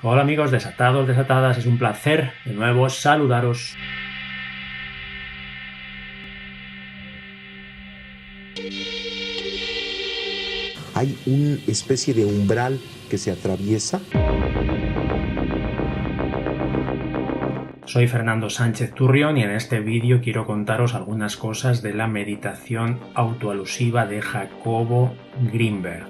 Hola amigos desatados, desatadas, es un placer de nuevo saludaros. Hay una especie de umbral que se atraviesa. Soy Fernando Sánchez Turrión y en este vídeo quiero contaros algunas cosas de la meditación autoalusiva de Jacobo Grinberg.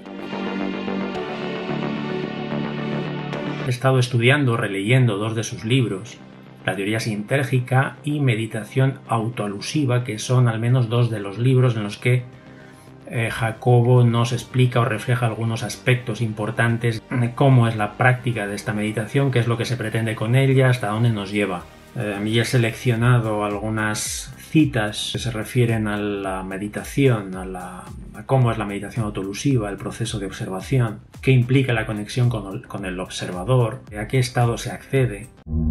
He estado estudiando, releyendo dos de sus libros, La teoría sintérgica y Meditación autoalusiva, que son al menos dos de los libros en los que Jacobo nos explica o refleja algunos aspectos importantes de cómo es la práctica de esta meditación, qué es lo que se pretende con ella, hasta dónde nos lleva. Y he seleccionado algunas citas que se refieren a la meditación, a cómo es la meditación autoalusiva, el proceso de observación, qué implica la conexión con el observador, a qué estado se accede.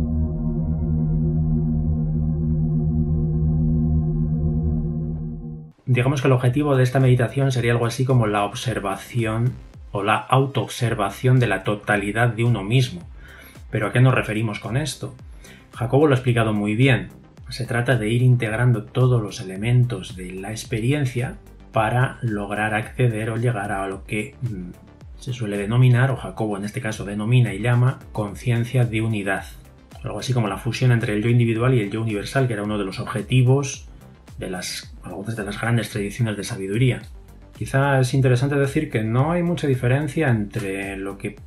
Digamos que el objetivo de esta meditación sería algo así como la observación o la autoobservación de la totalidad de uno mismo. ¿Pero a qué nos referimos con esto? Jacobo lo ha explicado muy bien. Se trata de ir integrando todos los elementos de la experiencia para lograr acceder o llegar a lo que se suele denominar, o Jacobo en este caso denomina y llama, conciencia de unidad. Algo así como la fusión entre el yo individual y el yo universal, que era uno de los objetivos de algunas de las grandes tradiciones de sabiduría. Quizá es interesante decir que no hay mucha diferencia entre lo que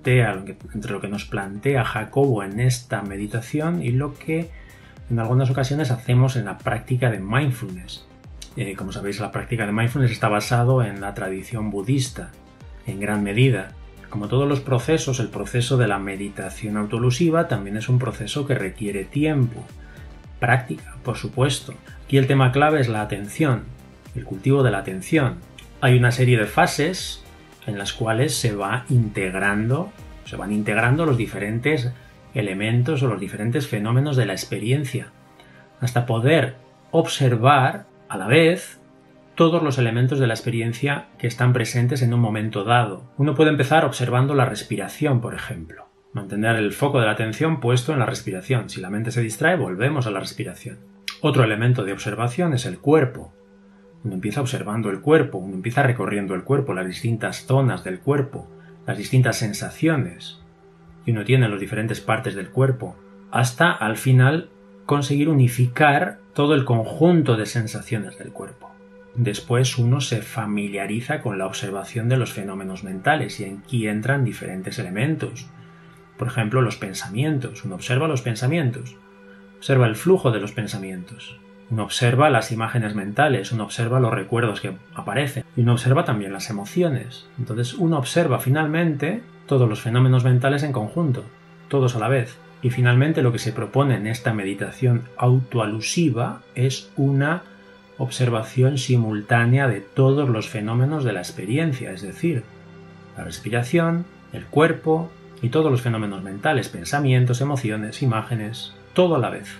nos plantea Jacobo en esta meditación y lo que en algunas ocasiones hacemos en la práctica de mindfulness. Como sabéis, la práctica de mindfulness está basado en la tradición budista, en gran medida. Como todos los procesos, el proceso de la meditación autoalusiva también es un proceso que requiere tiempo, práctica, por supuesto. Aquí el tema clave es la atención, el cultivo de la atención. Hay una serie de fases en las cuales se van integrando los diferentes elementos o los diferentes fenómenos de la experiencia, hasta poder observar a la vez todos los elementos de la experiencia que están presentes en un momento dado. Uno puede empezar observando la respiración, por ejemplo. Mantener el foco de la atención puesto en la respiración. Si la mente se distrae, volvemos a la respiración. Otro elemento de observación es el cuerpo. Uno empieza observando el cuerpo, uno empieza recorriendo el cuerpo, las distintas zonas del cuerpo, las distintas sensaciones que uno tiene en las diferentes partes del cuerpo, hasta al final conseguir unificar todo el conjunto de sensaciones del cuerpo. Después uno se familiariza con la observación de los fenómenos mentales y aquí entran diferentes elementos. Por ejemplo, los pensamientos. Uno observa los pensamientos, observa el flujo de los pensamientos. Uno observa las imágenes mentales, uno observa los recuerdos que aparecen y uno observa también las emociones. Entonces uno observa finalmente todos los fenómenos mentales en conjunto, todos a la vez. Y finalmente lo que se propone en esta meditación autoalusiva es una observación simultánea de todos los fenómenos de la experiencia, es decir, la respiración, el cuerpo y todos los fenómenos mentales, pensamientos, emociones, imágenes, todo a la vez.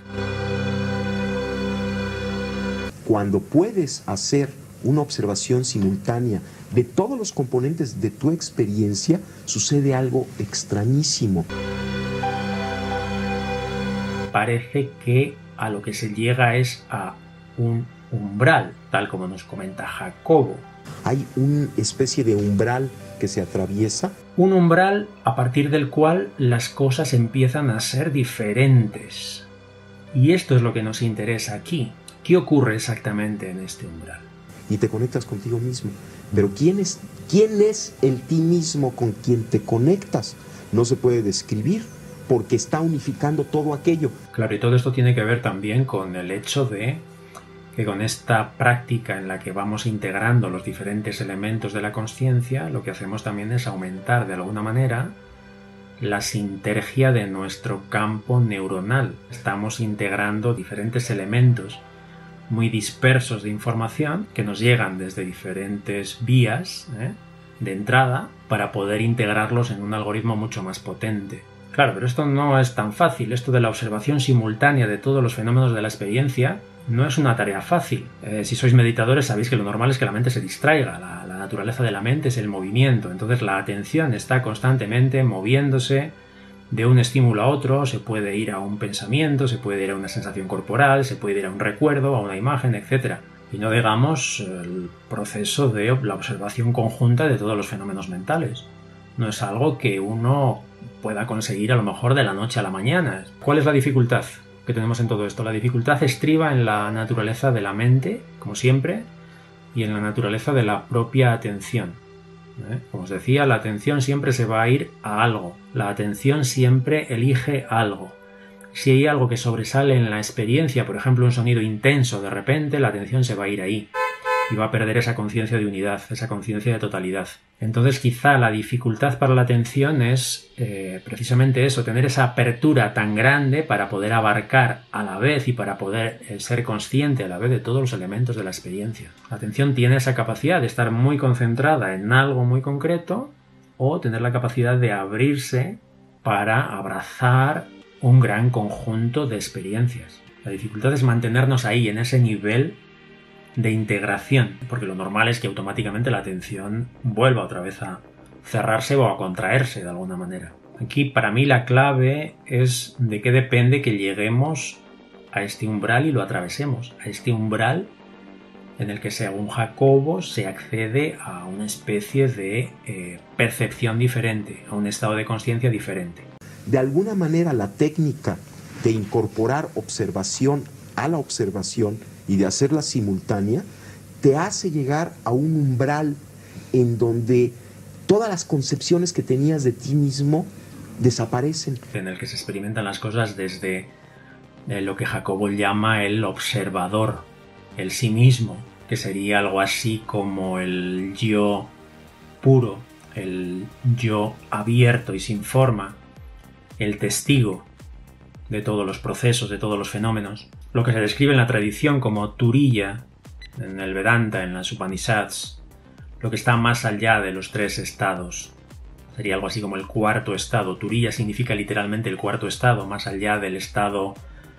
Cuando puedes hacer una observación simultánea de todos los componentes de tu experiencia, sucede algo extrañísimo. Parece que a lo que se llega es a un umbral, tal como nos comenta Jacobo. Hay una especie de umbral que se atraviesa. Un umbral a partir del cual las cosas empiezan a ser diferentes. Y esto es lo que nos interesa aquí. ¿Qué ocurre exactamente en este umbral? Y te conectas contigo mismo. Pero ¿quién es el ti mismo con quien te conectas? No se puede describir porque está unificando todo aquello. Claro, y todo esto tiene que ver también con el hecho de que con esta práctica en la que vamos integrando los diferentes elementos de la consciencia, lo que hacemos también es aumentar de alguna manera la sinergia de nuestro campo neuronal. Estamos integrando diferentes elementos muy dispersos de información que nos llegan desde diferentes vías de entrada para poder integrarlos en un algoritmo mucho más potente. Claro, pero esto no es tan fácil. Esto de la observación simultánea de todos los fenómenos de la experiencia no es una tarea fácil. Si sois meditadores sabéis que lo normal es que la mente se distraiga. La naturaleza de la mente es el movimiento. Entonces la atención está constantemente moviéndose de un estímulo a otro, se puede ir a un pensamiento, se puede ir a una sensación corporal, se puede ir a un recuerdo, a una imagen, etc. Y no digamos el proceso de la observación conjunta de todos los fenómenos mentales. No es algo que uno pueda conseguir a lo mejor de la noche a la mañana. ¿Cuál es la dificultad que tenemos en todo esto? La dificultad estriba en la naturaleza de la mente, como siempre, y en la naturaleza de la propia atención. Como os decía, la atención siempre se va a ir a algo. La atención siempre elige algo. Si hay algo que sobresale en la experiencia, por ejemplo un sonido intenso, de repente la atención se va a ir ahí y va a perder esa conciencia de unidad, esa conciencia de totalidad. Entonces quizá la dificultad para la atención es precisamente eso, tener esa apertura tan grande para poder abarcar a la vez y para poder ser consciente a la vez de todos los elementos de la experiencia. La atención tiene esa capacidad de estar muy concentrada en algo muy concreto o tener la capacidad de abrirse para abrazar un gran conjunto de experiencias. La dificultad es mantenernos ahí, en ese nivel de integración, porque lo normal es que automáticamente la atención vuelva otra vez a cerrarse o a contraerse de alguna manera. Aquí para mí la clave es de qué depende que lleguemos a este umbral y lo atravesemos, a este umbral en el que según Jacobo se accede a una especie de percepción diferente, a un estado de conciencia diferente. De alguna manera la técnica de incorporar observación a la observación y de hacerla simultánea te hace llegar a un umbral en donde todas las concepciones que tenías de ti mismo desaparecen. En el que se experimentan las cosas desde lo que Jacobo llama el observador, el sí mismo, que sería algo así como el yo puro, el yo abierto y sin forma, el testigo de todos los procesos, de todos los fenómenos, lo que se describe en la tradición como Turiya, en el Vedanta, en las Upanishads, lo que está más allá de los tres estados. Sería algo así como el cuarto estado. Turiya significa literalmente el cuarto estado, más allá del estado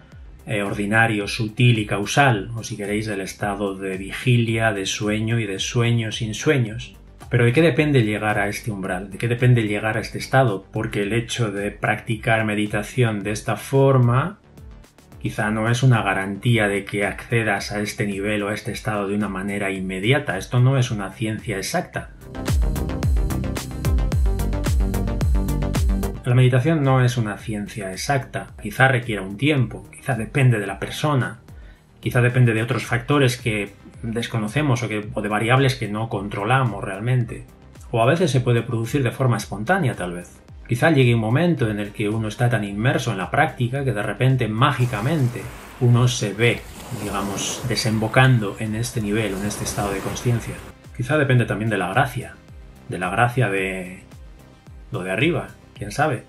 ordinario, sutil y causal, o si queréis del estado de vigilia, de sueño y de sueños sin sueños. Pero ¿de qué depende llegar a este umbral? ¿De qué depende llegar a este estado? Porque el hecho de practicar meditación de esta forma quizá no es una garantía de que accedas a este nivel o a este estado de una manera inmediata. Esto no es una ciencia exacta. La meditación no es una ciencia exacta. Quizá requiera un tiempo, quizá depende de la persona, quizá depende de otros factores que desconocemos o de variables que no controlamos realmente. O a veces se puede producir de forma espontánea, tal vez. Quizá llegue un momento en el que uno está tan inmerso en la práctica que de repente, mágicamente, uno se ve, digamos, desembocando en este nivel, en este estado de conciencia. Quizá depende también de la gracia de lo de arriba, quién sabe.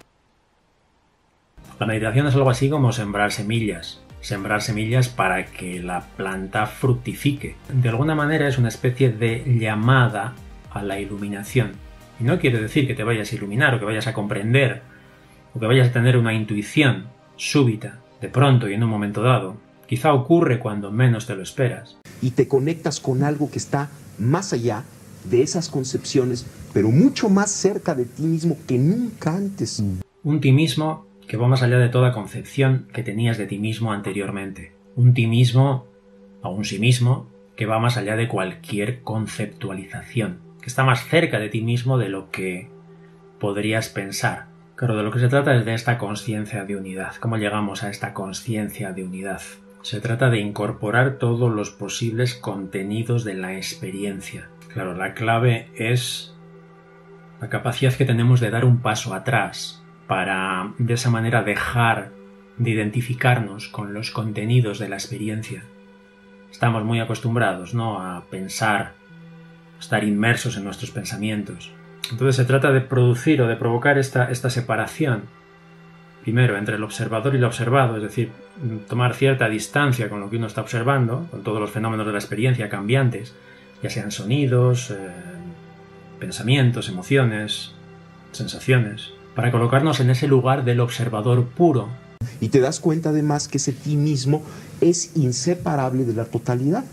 La meditación es algo así como sembrar semillas para que la planta fructifique. De alguna manera es una especie de llamada a la iluminación. Y no quiere decir que te vayas a iluminar o que vayas a comprender o que vayas a tener una intuición súbita, de pronto y en un momento dado. Quizá ocurre cuando menos te lo esperas. Y te conectas con algo que está más allá de esas concepciones, pero mucho más cerca de ti mismo que nunca antes. Un ti mismo que va más allá de toda concepción que tenías de ti mismo anteriormente. Un ti mismo, o un sí mismo, que va más allá de cualquier conceptualización, que está más cerca de ti mismo de lo que podrías pensar. Claro, de lo que se trata es de esta conciencia de unidad. ¿Cómo llegamos a esta conciencia de unidad? Se trata de incorporar todos los posibles contenidos de la experiencia. Claro, la clave es la capacidad que tenemos de dar un paso atrás para de esa manera dejar de identificarnos con los contenidos de la experiencia. Estamos muy acostumbrados, ¿no?, a pensar, a estar inmersos en nuestros pensamientos. Entonces se trata de producir o de provocar esta separación, primero entre el observador y lo observado, es decir, tomar cierta distancia con lo que uno está observando, con todos los fenómenos de la experiencia cambiantes, ya sean sonidos, pensamientos, emociones, sensaciones, para colocarnos en ese lugar del observador puro. Y te das cuenta además que ese ti mismo es inseparable de la totalidad.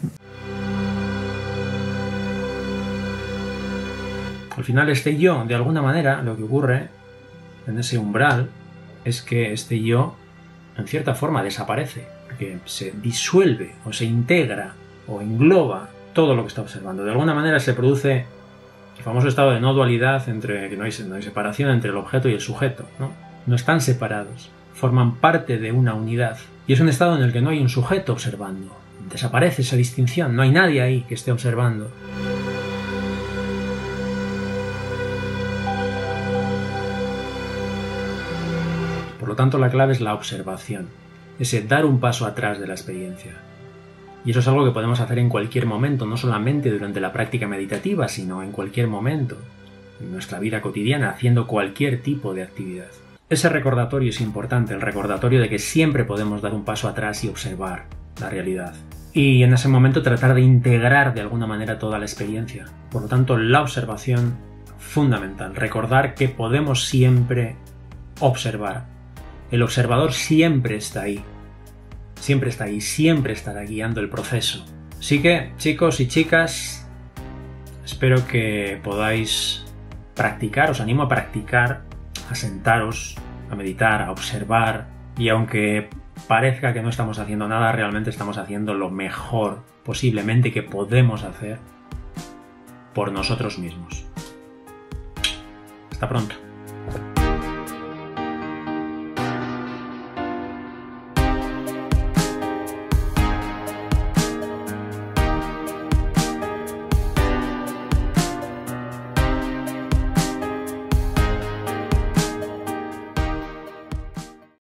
Al final este yo, de alguna manera, lo que ocurre en ese umbral es que este yo, en cierta forma, desaparece, porque se disuelve o se integra o engloba todo lo que está observando. De alguna manera se produce el famoso estado de no dualidad, entre que no hay separación entre el objeto y el sujeto, ¿no? No están separados, forman parte de una unidad. Y es un estado en el que no hay un sujeto observando. Desaparece esa distinción, no hay nadie ahí que esté observando. Por lo tanto, la clave es la observación, ese dar un paso atrás de la experiencia. Y eso es algo que podemos hacer en cualquier momento, no solamente durante la práctica meditativa, sino en cualquier momento, en nuestra vida cotidiana, haciendo cualquier tipo de actividad. Ese recordatorio es importante, el recordatorio de que siempre podemos dar un paso atrás y observar la realidad. Y en ese momento tratar de integrar de alguna manera toda la experiencia. Por lo tanto, la observación fundamental, recordar que podemos siempre observar. El observador siempre está ahí, siempre estará guiando el proceso. Así que, chicos y chicas, espero que podáis practicar, os animo a practicar, a sentaros, a meditar, a observar, y aunque parezca que no estamos haciendo nada, realmente estamos haciendo lo mejor posiblemente que podemos hacer por nosotros mismos. Hasta pronto.